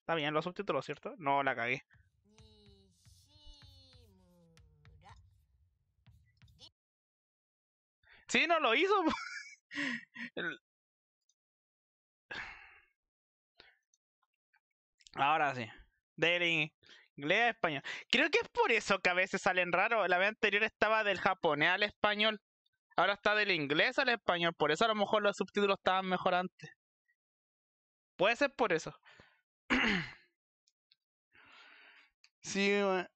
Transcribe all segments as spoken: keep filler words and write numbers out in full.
Está bien los subtítulos, ¿cierto? No, la cagué. Sí, no lo hizo. El- Ahora sí. Del inglés a español. Creo que es por eso que a veces salen raros. La vez anterior estaba del japonés al español. Ahora está del inglés al español. Por eso a lo mejor los subtítulos estaban mejor antes. Puede ser por eso. Sí, we-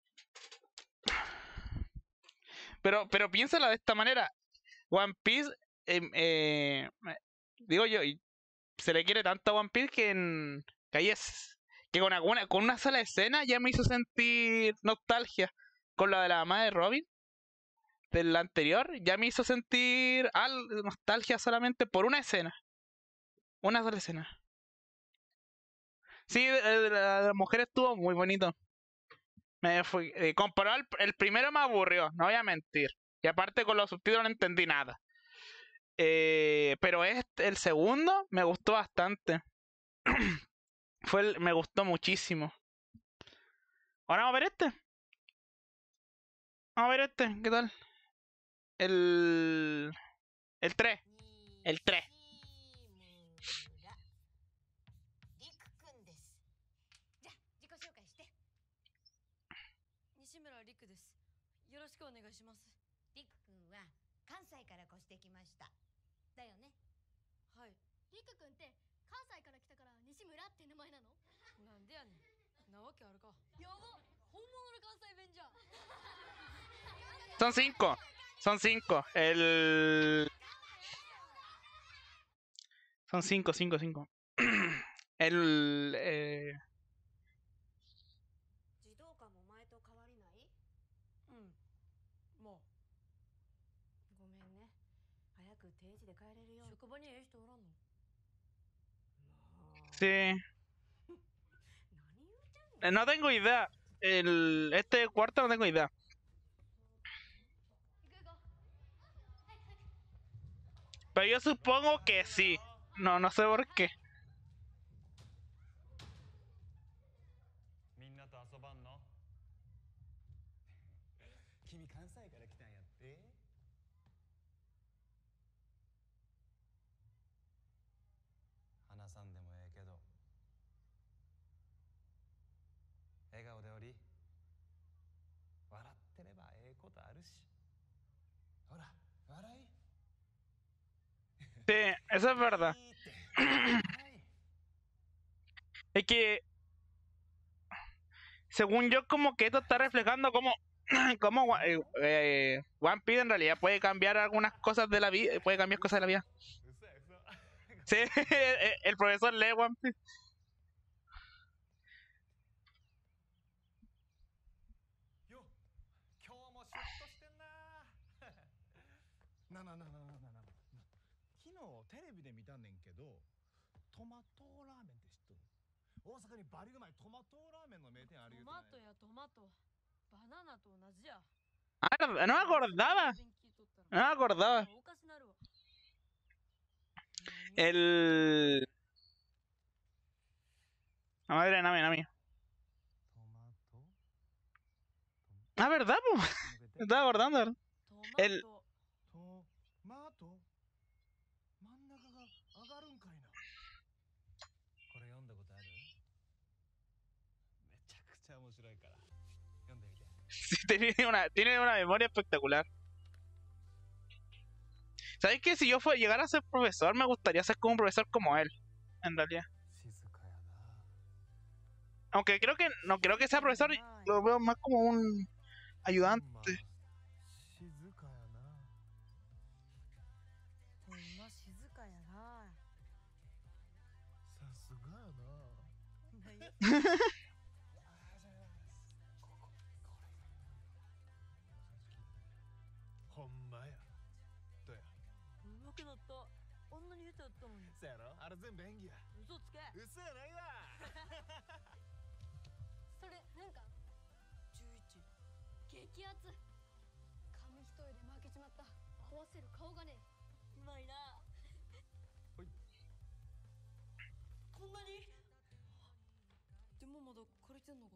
pero, pero piénsala de esta manera. One Piece, em, eh, eh, digo yo, y se le quiere tanto a One Piece que en que ahí es que con alguna, con una sola escena ya me hizo sentir nostalgia. Con la de la mamá de Robin, del anterior, ya me hizo sentir al, nostalgia solamente por una escena. Una sola escena. Sí, de- de la, la mujer estuvo muy bonito. Me fui, eh, comparado al el primero me aburrió, no voy a mentir. Y aparte con los subtítulos no entendí nada. Eh, pero este, el segundo me gustó bastante. Fue el- me gustó muchísimo. Ahora vamos a ver este. Vamos a ver este, ¿qué tal? El. El tres. El tres. 西村陸です。よろしくお願いします。りくくんは関西から越してきました。だよね。はい。りくくんって関西から来たから西村って名前なの？なんでやねん。なわけあるか。やば。本物の関西弁じゃん。 Son cinco. Son cinco. El. Son cinco, cinco, cinco. El. Eh... 児童館も前と変わりない？うん。もう。ごめんね。早く定時で帰れるよ。職場にええ人おらんの？ Sí. Eh, No tengo idea. El. Este cuarto no tengo idea. Pero yo supongo que sí. No, no sé por qué. みんなと遊ばんの？君関西から来たんやって？話さんでもええけど笑顔でおり笑ってればええことあるしほら笑い Sí, eso es verdad. いいって笑い Es que, según yo, como que esto está reflejando cómo, cómo Wa- eh, eh, One Piece en realidad puede cambiar algunas cosas de la vida, puede cambiar cosas de la vida. 嘘や嘘 Sí, el el profesor lee One Piece. よ今日もシュッとしてんなななななななな昨日テレビで見たんねんけどトマトラーメンって知っとる大阪にバリうまいトマトラーメンの名店あるト言うてないマトやトマト。バナナと同じや。 Ah, no no me acordaba. No me acordaba. おかしなるわ。 El. La madre de Nami, Nami. トマト Ah, ¿verdad, po? もう Me estaba acordando. ¿verdad? トマ El. ト。 トマト真ん中が上がるんかいなこれ読んだことあるめちゃくちゃ面白いから読んでみて Sí, tiene una, tiene una memoria espectacular. ¿Sabes qué? Si yo fuera llegar a ser profesor, me gustaría ser como un profesor como él, en realidad. 静かやな Aunque creo que no creo que sea profesor, lo veo más como un ayudante. ほんま静かやなほんま静かやな。 さすがやな何や。 こここれほんまやどうやうまくなった。あんなに下手やったのに。 そやろあれ全部演技や嘘つけ。 嘘やないわそれなんかじゅういち激アツ。紙一重で負けちまった。合わせる顔がねうまいな。 ほいこんなにで借りてんのか。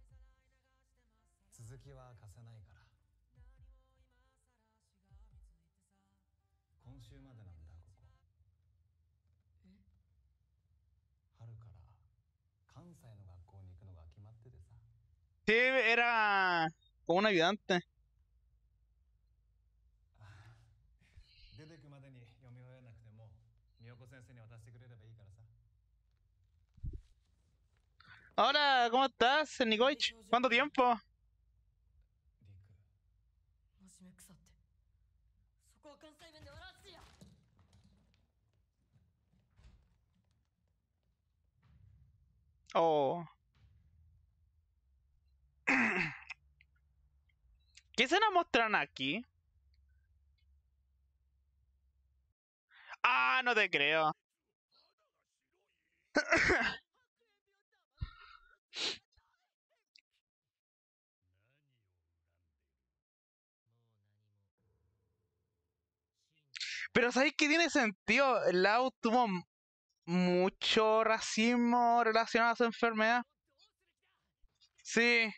続きは貸せないから。今週までなんだここ。 え？ 春から関西の学校に行くのが決まっててさ。 Sí, era como un ayudante. 出てくまでに読み終えなくても美代子先生に渡してくれればいいからさ。 Hola, ¿cómo estás, Nicoich? ¿Cuánto tiempo? リク、 真面目腐って。そこは関西弁で笑わせてや。 Oh. ¿Qué se nos mostraron aquí? Ah, no te creo. Pero ¿sabéis que tiene sentido? Lau tuvo m- mucho racismo relacionado a su enfermedad. Sí.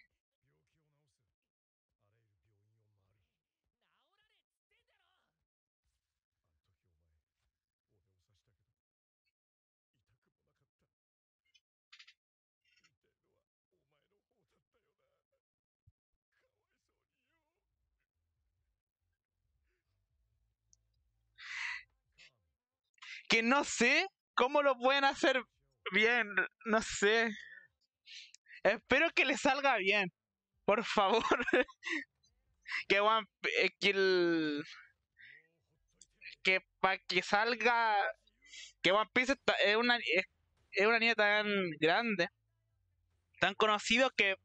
Que no sé cómo lo pueden hacer bien. No sé. Espero que le salga bien. Por favor. Que One P- eh, que el- que para que salga. Que One Piece está- es una es, es una niña tan grande, tan conocido que,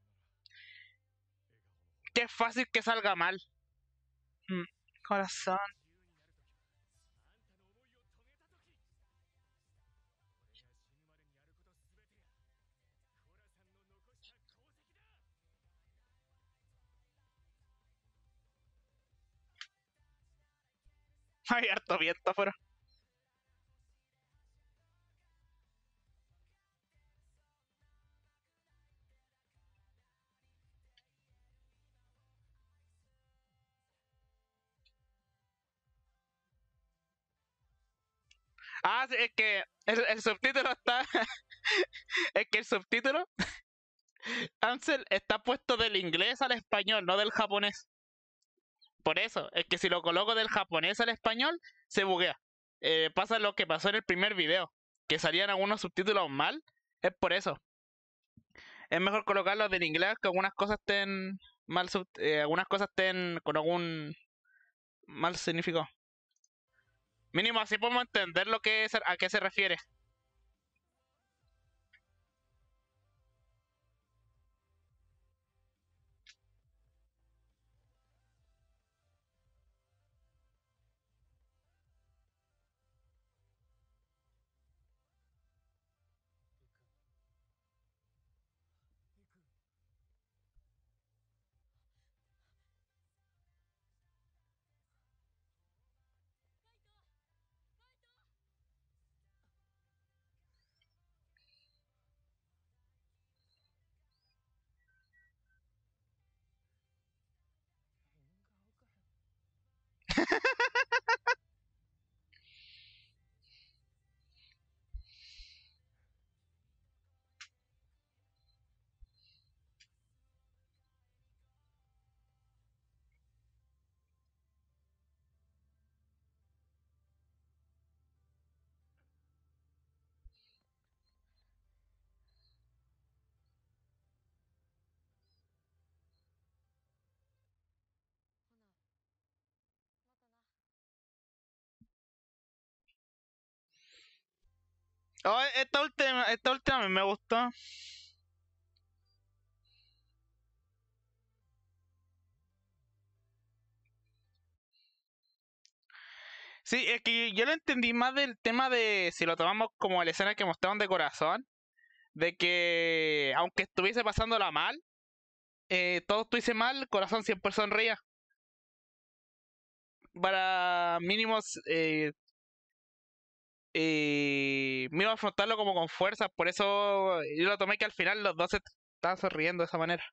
que es fácil que salga mal. Mm, corazón. Hay harto viento afuera. Ah, sí, es que el, el subtítulo está. Es que el subtítulo, Ansel, está puesto del inglés al español, no del japonés. Por eso, es que si lo coloco del japonés al español, se buguea. Eh, pasa lo que pasó en el primer video, que salían algunos subtítulos mal. Es por eso. Es mejor colocarlos del inglés, que algunas cosas estén mal, sub- eh, algunas cosas estén con algún mal significado. Mínimo así podemos entender lo que es, a qué se refiere. Oh, esta última, esta última a mí me gustó. Sí, es que yo lo entendí más del tema de, si lo tomamos como la escena que mostraron de corazón, de que aunque estuviese pasándola mal, eh, todo estuviese mal, corazón siempre sonría. Para mínimos, eh, eh, mínimo afrontarlo como con fuerza. Por eso yo lo tomé que al final los dos se estaba sonriendo de esa manera.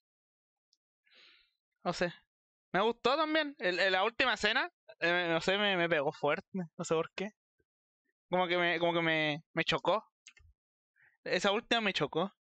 No sé. Me gustó también. El, el- la última escena, eh, no sé, me, me pegó fuerte. No sé por qué. Como que me, como que me, me chocó. Esa última me chocó.